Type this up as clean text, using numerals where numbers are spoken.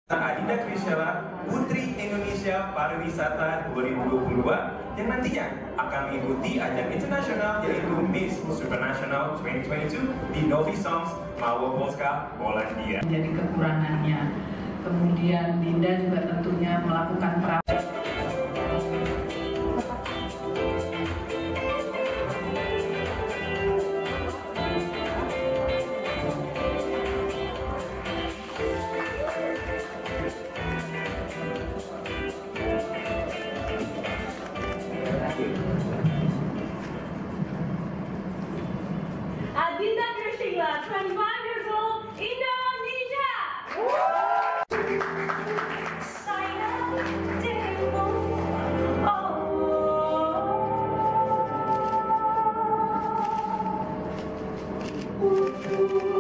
Adinda Krisela, Putri Indonesia Pariwisata 2022 yang nantinya akan mengikuti ajang internasional yaitu Miss Supranational 2022 di Novi Sącz, Małopolska, Polandia. Jadi kekurangannya. Kemudian Dinda juga tentunya melakukan perawatan. Adinda Krisela, 25 years old, Indonesia! Saya demo, oh.